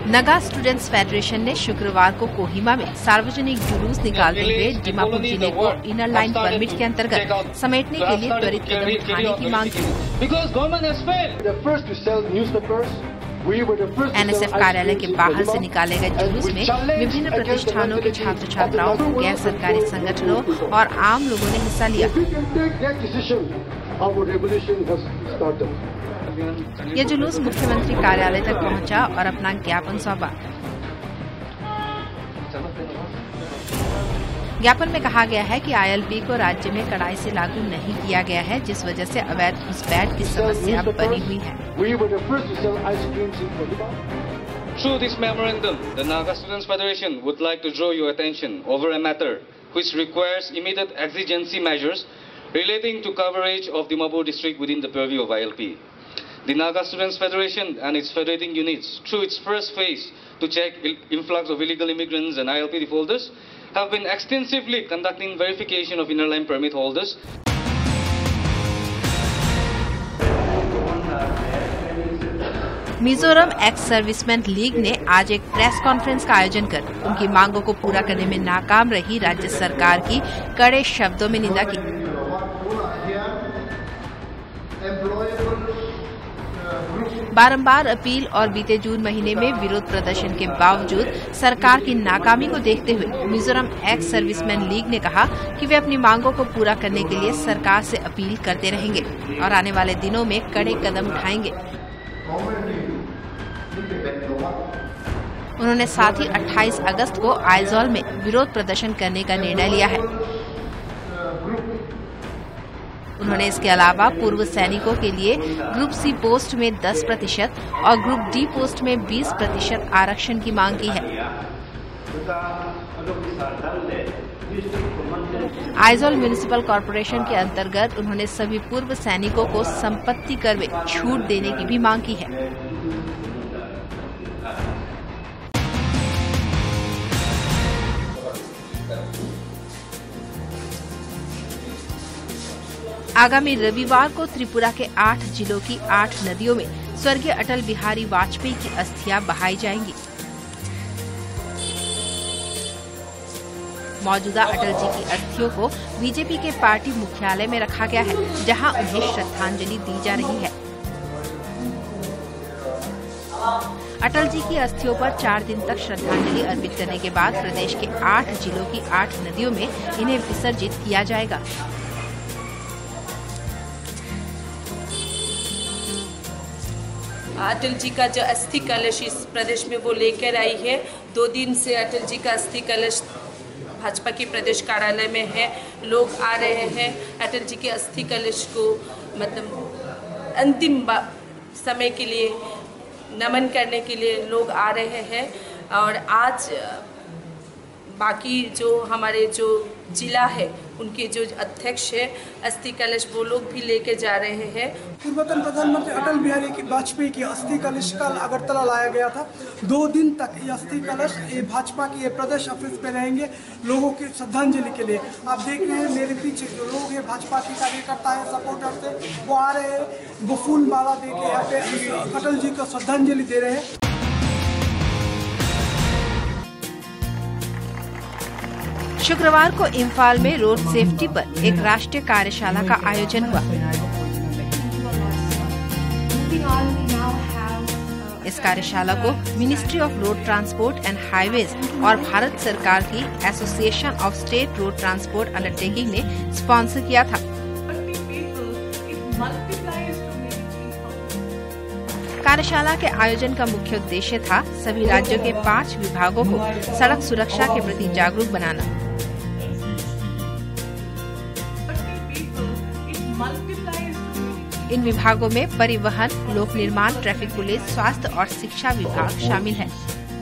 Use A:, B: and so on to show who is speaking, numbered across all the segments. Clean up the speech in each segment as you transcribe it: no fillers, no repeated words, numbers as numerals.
A: Naga students federation ने शुक्रवार को कोहिमा में सार्वजनिक जुलूस निकालते हुए दीमापुर जिले को इनर लाइन परमिट के अंतर्गत समेटने के लिए त्वरित कदम उठाने की मांग की। एनएसएफ कार्यालय के बाहर से निकाले गए जुलूस में विभिन्न प्रतिष्ठानों के छात्र छात्राओं, गैर सरकारी संगठनों और आम लोगों ने हिस्सा लिया। ये जुलूस मुख्यमंत्री कार्यालय तक पहुंचा और अपना ज्ञापन सौंपा। ज्ञापन में कहा गया है कि आईएलपी को राज्य में कड़ाई से लागू नहीं किया गया है, जिस वजह से अवैध घुसपैठ की समस्या बनी हुई है।
B: Through this memorandum, the Naga Students Federation would like to draw your attention over a matter which requires immediate exigency measures relating to coverage of Dimapur district within the purview of ILP. The Naga Students Federation and its federating units, through its first phase to check influx of illegal immigrants and ILP defaulters, have been extensively conducting verification of inner line permit holders.
A: Mizoram ex serviceman league ने आज एक press conference का आयोजन कर उनकी मांगों को पूरा करने में नाकाम रही राज्य सरकार की कड़े शब्दों में निंदा की। बारंबार अपील और बीते जून महीने में विरोध प्रदर्शन के बावजूद सरकार की नाकामी को देखते हुए मिजोरम एक्स सर्विसमैन लीग ने कहा कि वे अपनी मांगों को पूरा करने के लिए सरकार से अपील करते रहेंगे और आने वाले दिनों में कड़े कदम उठाएंगे। उन्होंने साथ ही 28 अगस्त को आइजॉल में विरोध प्रदर्शन करने का निर्णय लिया है। उन्होंने इसके अलावा पूर्व सैनिकों के लिए ग्रुप सी पोस्ट में 10% और ग्रुप डी पोस्ट में 20% आरक्षण की मांग की है। आइजॉल म्युनिसिपल कॉर्पोरेशन के अंतर्गत उन्होंने सभी पूर्व सैनिकों को संपत्ति कर में छूट देने की भी मांग की है। आगामी रविवार को त्रिपुरा के 8 जिलों की 8 नदियों में स्वर्गीय अटल बिहारी वाजपेयी की अस्थियां बहाई जाएंगी। मौजूदा अटल जी की अस्थियों को बीजेपी के पार्टी मुख्यालय में रखा गया है, जहां उन्हें श्रद्धांजलि दी जा रही है। अटल जी की अस्थियों पर 4 दिन तक श्रद्धांजलि अर्पित करने के बाद प्रदेश के 8 जिलों की 8 नदियों में इन्हें विसर्जित किया जाएगा।
C: अटल जी का जो अस्थि कलश इस प्रदेश में वो लेकर आई है। 2 दिन से अटल जी का अस्थि कलश भाजपा के प्रदेश कार्यालय में है। लोग आ रहे हैं अटल जी के अस्थि कलश को मतलब अंतिम समय के लिए नमन करने के लिए लोग आ रहे हैं। और आज बाकी जो हमारे जो जिला है उनके जो अध्यक्ष है अस्थि कलश वो लोग भी लेके जा रहे हैं।
D: पूर्वतन प्रधानमंत्री अटल बिहारी वाजपेयी की अस्थि कलश कल अगरतला लाया गया था। 2 दिन तक ये अस्थि कलश ये भाजपा के प्रदेश ऑफिस पे रहेंगे लोगों की श्रद्धांजलि के लिए। आप देख रहे हैं मेरे पीछे जो लोग हैं भाजपा के कार्यकर्ता है, सपोर्टर्स है, वो आ रहे हैं, वो फूल माला दे के यहाँ पे अटल जी को श्रद्धांजलि दे रहे हैं।
A: शुक्रवार को इम्फाल में रोड सेफ्टी पर एक राष्ट्रीय कार्यशाला का आयोजन हुआ। इस कार्यशाला को ministry of road transport and highways और भारत सरकार की association of state road transport undertaking ने स्पॉन्सर किया था। कार्यशाला के आयोजन का मुख्य उद्देश्य था सभी राज्यों के 5 विभागों को सड़क सुरक्षा के प्रति जागरूक बनाना। इन विभागों में परिवहन, लोक निर्माण, ट्रैफिक पुलिस, स्वास्थ्य और शिक्षा विभाग शामिल है।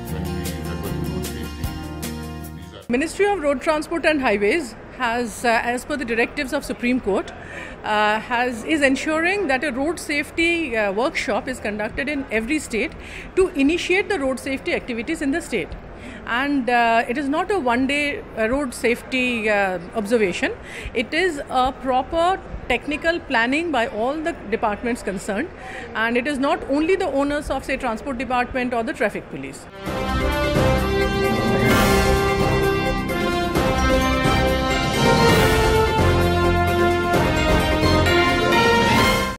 E: Ministry of Road Transport and Highways has, as per the directives of Supreme Court, is ensuring that a road safety workshop is conducted in every state to initiate the road safety activities in the state. and it is not a one-day road safety observation. It is a proper technical planning by all the departments concerned, and it is not only the owners of, say, transport department or the traffic police.